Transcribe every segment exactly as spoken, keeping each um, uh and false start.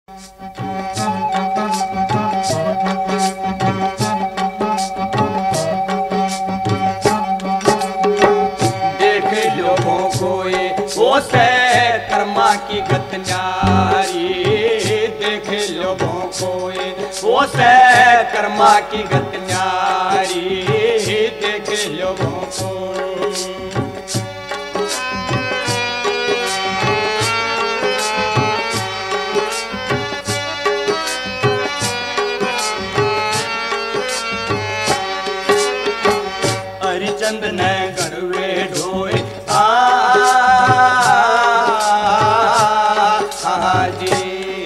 देख लोगों को ये वो से कर्मा की गत न्यारी, देख लोगों को ये वो से कर्मा की गत न्यारी, देख लोगों को। हरिचंद ने गढ़वे ढोए जी,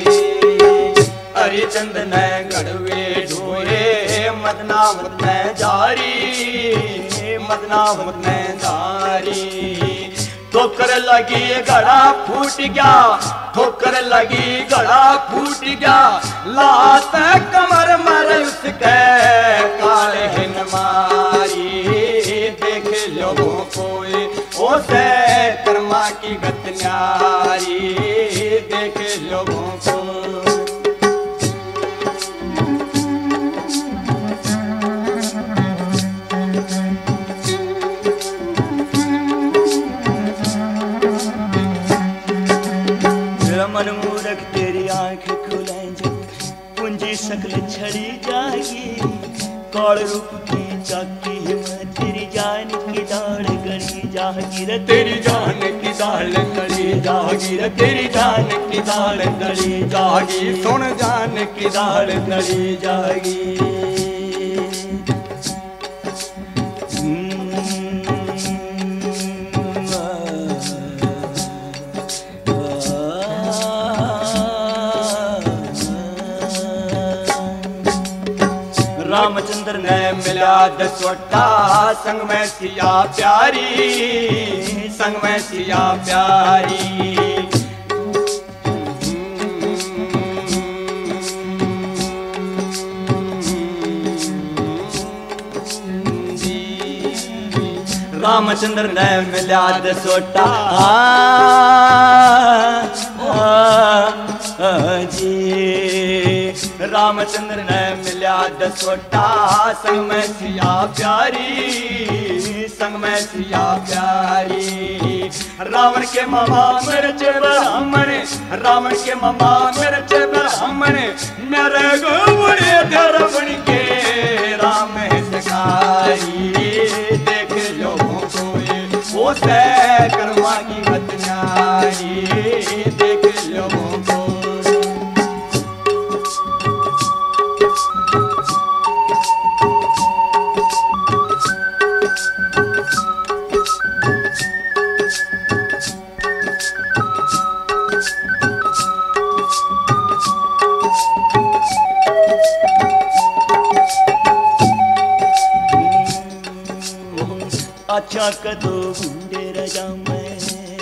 हरिचंद ने गढ़वे ढोए मदनावत में जारी, मदनावत में जारी। ठोकर लगी गड़ा फूट गया, ठोकर लगी गड़ा फूट गया, लात कमर मर उसके काले हिन मारी, देख लोगों को ओ से कर्मा की गत न्यारी, देख लोगों को। मन मूरख तेरी आंख खुले जब पूंजी शकल छड़ी जाएगी, कौड़ रूप की चाकी में तेरी जान की दाल गड़ी जाएगी रे, तेरी जान की दाल गड़ी जाएगी रे, तेरी जान की दाल गड़ी जाएगी, सुन जान की दाल गड़ी जाएगी। रामचंद्र ने मिला दसवटा संग में सिया प्यारी, संग में सिया प्यारी। रामचंद्र ने मिला दसवटा जी, रामचंद्र ने मिला दसवटा संग में सिया प्यारी, संग में सिया प्यारी। रावण के मामा मिर्च ब्राह्मण, रावण के मामा मिर्च ब्राह्मण, मेरे गोबड़े धरवण के राम सखारी, देख लोगों को वो से कर्मा की गत न्यारी, देख लोगों को। अच्छा कदो बूढ़े राजा में,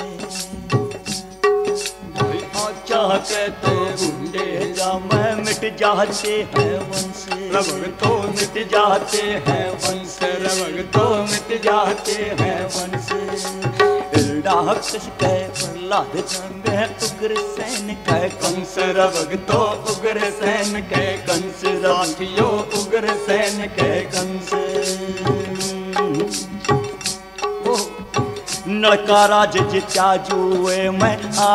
अच्छा कदो बूढ़े राजा में, मिट जाते हैं वंश रवग तो मिट जाते हैं वंश, रवग तो मिट जाते हैं वंश। राक्षस कह प्रहलाद संग उग्र सैन कह कंस, रवग तो उग्र सैन कह कंस, राठियो उग्र सैन कह कंस। नड़का राज जित्या जुए मैं आ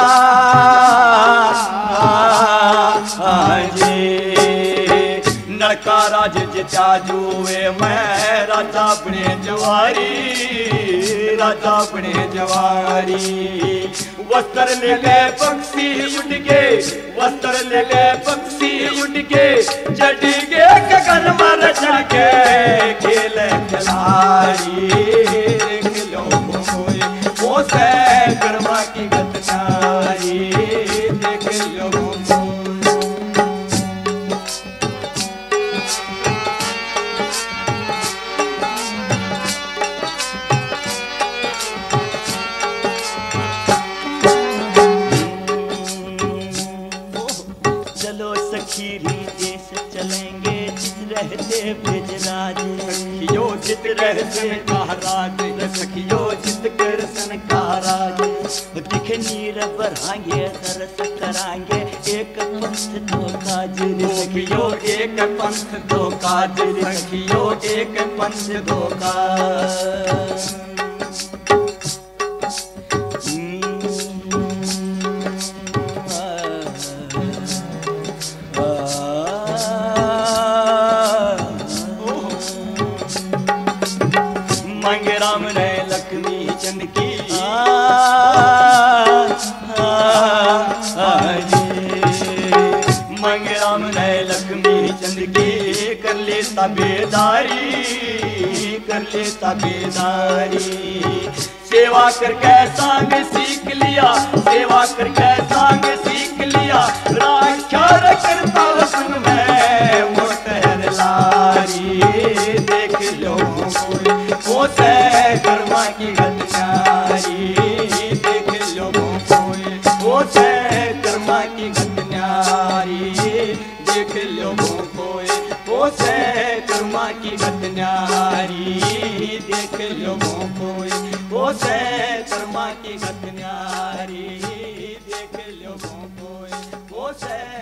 जी, नड़का राज जित्या जुए मैं, राजा बने जवारी, राजा बने जवारी। वस्त्र ले ले पक्षी उड़ के, वस्त्र ले ले पक्षी उड़ के, चढ़ के गगन में रचा के खेल खिलाड़ी, वो से कर्मा की गत न्यारी, देख लोगों को। चलो सखी देश चलेंगे, रहते ब्रजराज, सखियो जित रहते महाराज, सखियो जित कृष्ण का राज। दिख नीर बढ़ाएंगे तरस कराएंगे, एक पंथ दो काज रे सखियो, एक पंथ दो काज रे सखियो, एक पंथ दो काज। मांगे राम ने लक्ष्मी चंद की, मांगे राम ने लक्ष्मी चंद की, कर लेता बेदारी, कर लेता बेदारी। सेवा करके सांग सीख लिया, सेवा करके सांग सीख लिया, राख्या करता वसन में वो ठहर लारी। देख लो वो से कर्मा की गतनारी, देख लो कोई वो से कर्मा की गतनारी, देख लो कोई वो से कर्मा की गतनारी, देख लो कोई वो से कर्मा की गतनारी, देख लो कोई वो से